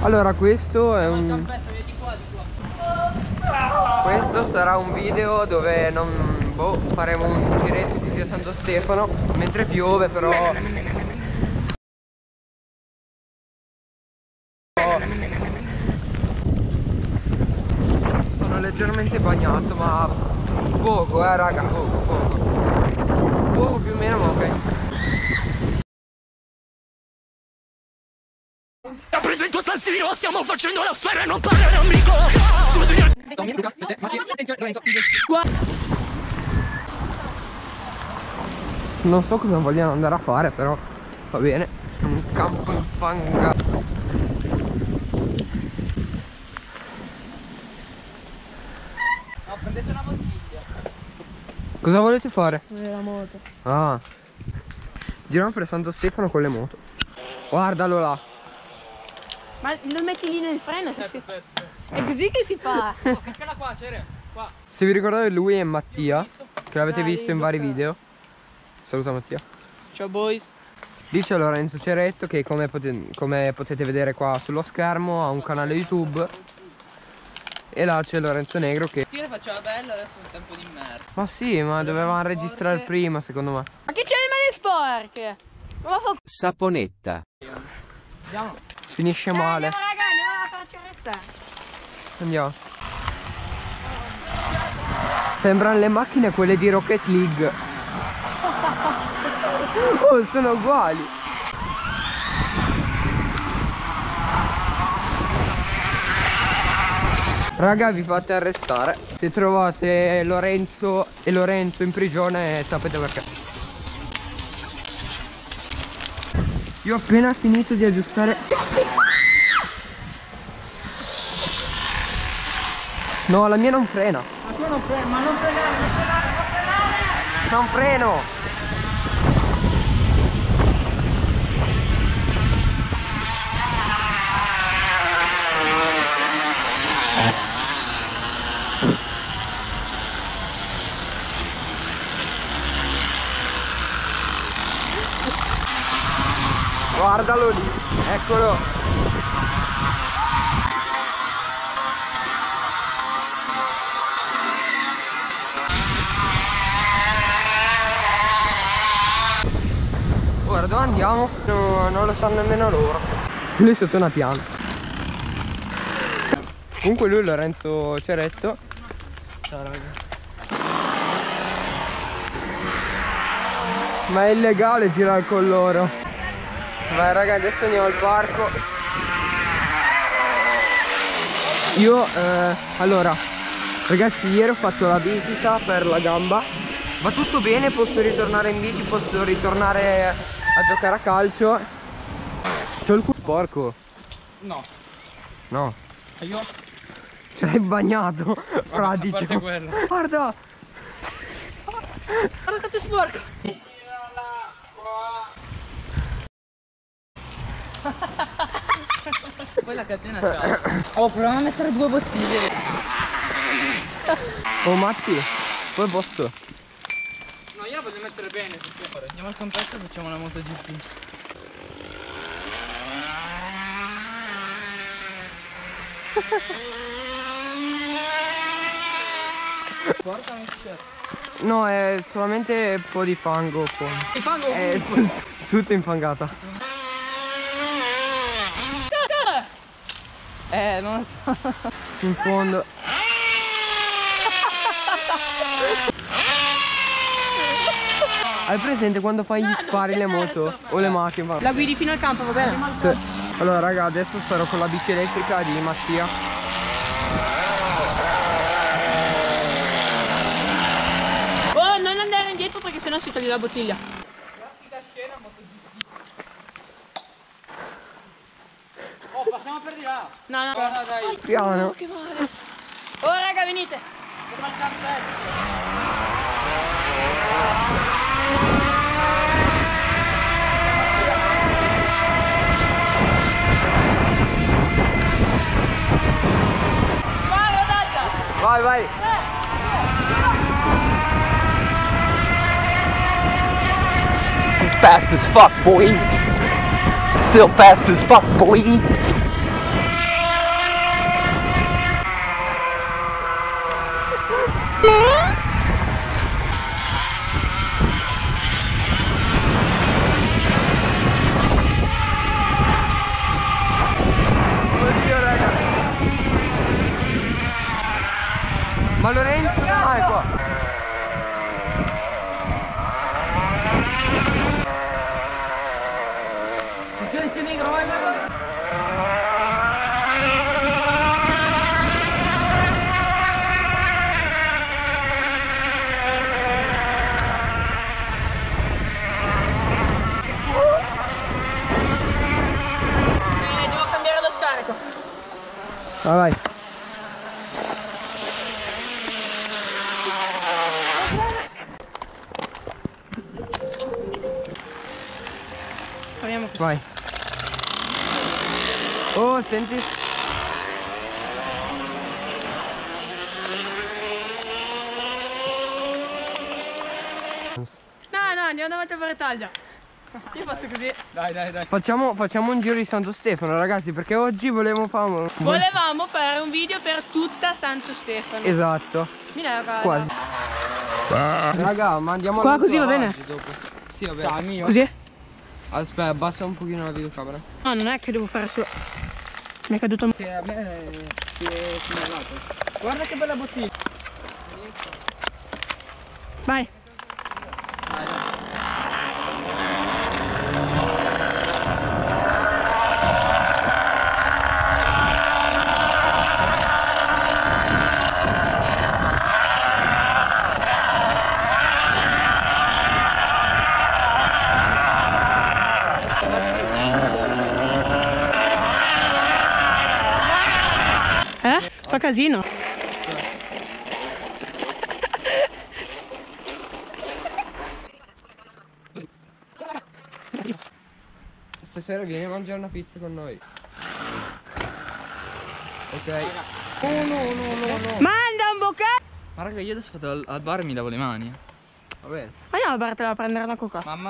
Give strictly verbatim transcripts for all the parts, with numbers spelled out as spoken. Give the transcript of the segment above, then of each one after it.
Allora questo è un... Questo sarà un video dove non... boh, faremo un giretto così a Santo Stefano mentre piove, però... Sono leggermente bagnato, ma poco eh raga, poco, poco. Poco più o meno, ma ok. Presento San Siro, stiamo facendo la storia e non parlare amico. Non so cosa vogliano andare a fare, però va bene. Un campo infangato. No, prendete una bottiglia. Cosa volete fare? La moto. Ah, giriamo per Santo Stefano con le moto. Guardalo là. Ma lo metti lì nel freno? Aspetta, Si... aspetta. È così che si fa. Oh, ficcala qua, Cere. Qua. Se vi ricordate, lui è Mattia, che l'avete Dai, visto in vari bocca. video. Saluta Mattia. Ciao boys. Dice Lorenzo Ceretto che come potete, come potete vedere qua sullo schermo ha un canale YouTube. E là c'è Lorenzo Negro che... Il tiro faceva bello, adesso è un tempo di merda. Ma sì, ma dovevamo registrare prima secondo me. Ma che c'è le mani sporche? Ma va fa... Saponetta. Andiamo. Finisce Eh, male. andiamo raga, andiamo a farci arrestare. Andiamo. Sembrano le macchine quelle di Rocket League. Oh, sono uguali. Raga, vi fate arrestare. Se trovate Lorenzo e Lorenzo in prigione sapete perché. Io ho appena finito di aggiustare. No, la mia non frena. Ma tu non freni, ma non frenare, non frenare, non frenare! Non freno. Guardalo lì, eccolo. Ora dove andiamo? No, non lo sanno nemmeno loro. Lui è sotto una pianta. Comunque lui è Lorenzo Ceretto. Ciao raga. Ma è illegale girare con loro. Vai raga, adesso andiamo al parco. Io, eh, allora, ragazzi, ieri ho fatto la visita per la gamba. Va tutto bene, posso ritornare in bici, posso ritornare a giocare a calcio. C'ho il culo sporco. No. No. E io? Ce l'hai bagnato, fradicio. A parte quello. Guarda. Guarda che ti sporco. Poi la catena c'ha. Oh, proviamo a mettere due bottiglie. Oh Matti, poi posso? No, io la voglio mettere bene. Perché... Andiamo al campetto e facciamo una MotoGP. Portami il No, è solamente un po' di fango poi. Il fango? È tutto infangata. Eh, non lo so. In fondo. Hai presente quando fai gli spari le moto o le macchine? Va. La guidi fino al campo, va bene? Sì. Allora raga, adesso sarò con la bici elettrica di Mattia. Oh, non andare indietro perché sennò si toglie la bottiglia. Classica scena MotoGP. Oh, passiamo per di là. No, no. Guarda, dai. Piano. Che male. Oh raga, venite. Sopra il campetto. Vai, Odata. Vai, vai. I'm fast as fuck, boy. Still fast as fuck, boy. Ma Lorenzo? Ah, è qua. C'è negro, vai, vai, vai. Eh, devo cambiare lo scarico. Vai, vai. Proviamo così. Vai. Oh, senti. No, no, andiamo davanti a fare taglia. Io faccio così. Dai, dai, dai. Facciamo, facciamo un giro di Santo Stefano, ragazzi, perché oggi volevo fare... Volevamo fare un video per tutta Santo Stefano. Esatto. Mi dai la cara. Quasi. Raga, ma andiamo Qua alla così va tua bene? oggi dopo. Sì, va bene. mio. Così? Aspetta, abbassa un pochino la videocamera. No, non è che devo fare solo. Mi è caduto. Che a me si è segnalato. Guarda che bella bottiglia. Vai. Eh? Fa casino. Stasera vieni a mangiare una pizza con noi. Ok. Oh no, no, no, no. Manda un boccato. Ma raga, io adesso vado al, al bar e mi lavo le mani. Va bene. Andiamo a bartela a prendere una coca. Mamma.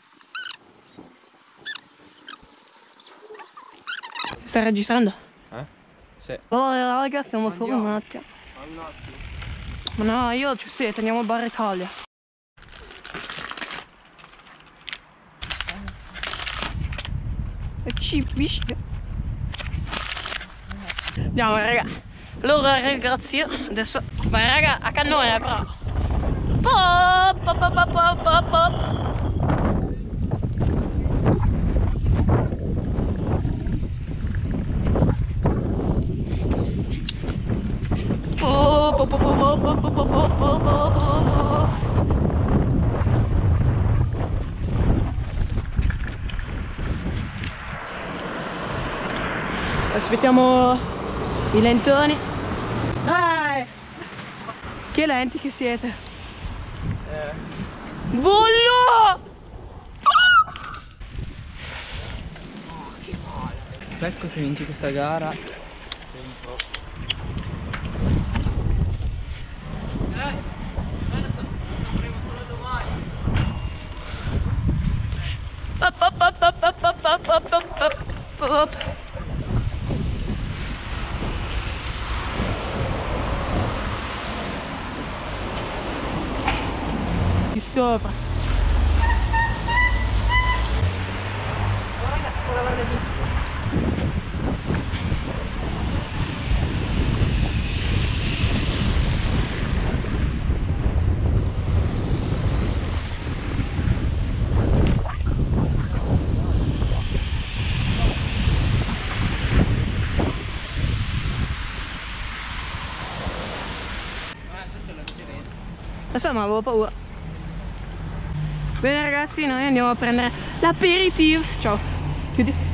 Stai registrando? Eh? Sì. Oh raga, stiamo solo un Andiamo. attimo. Ma no, io ci sete, andiamo al bar Italia. E ci visto. Andiamo raga. Allora ragazzi, adesso vai raga a cannone però. Pop, pop, pop, pop, pop, pop. Po, po, po, po, po, po, po, po, po, po. Aspettiamo i lentoni. Dai! Che lenti che siete? Eh. Bollo! Ecco se vinci questa gara. Sei un pro. Pop, pop, pop, pop, pop, pop, pop, pop, pop, pop. Di sopra. Adesso ma avevo paura. Bene ragazzi, noi andiamo a prendere l'aperitivo. Ciao. Chiudi.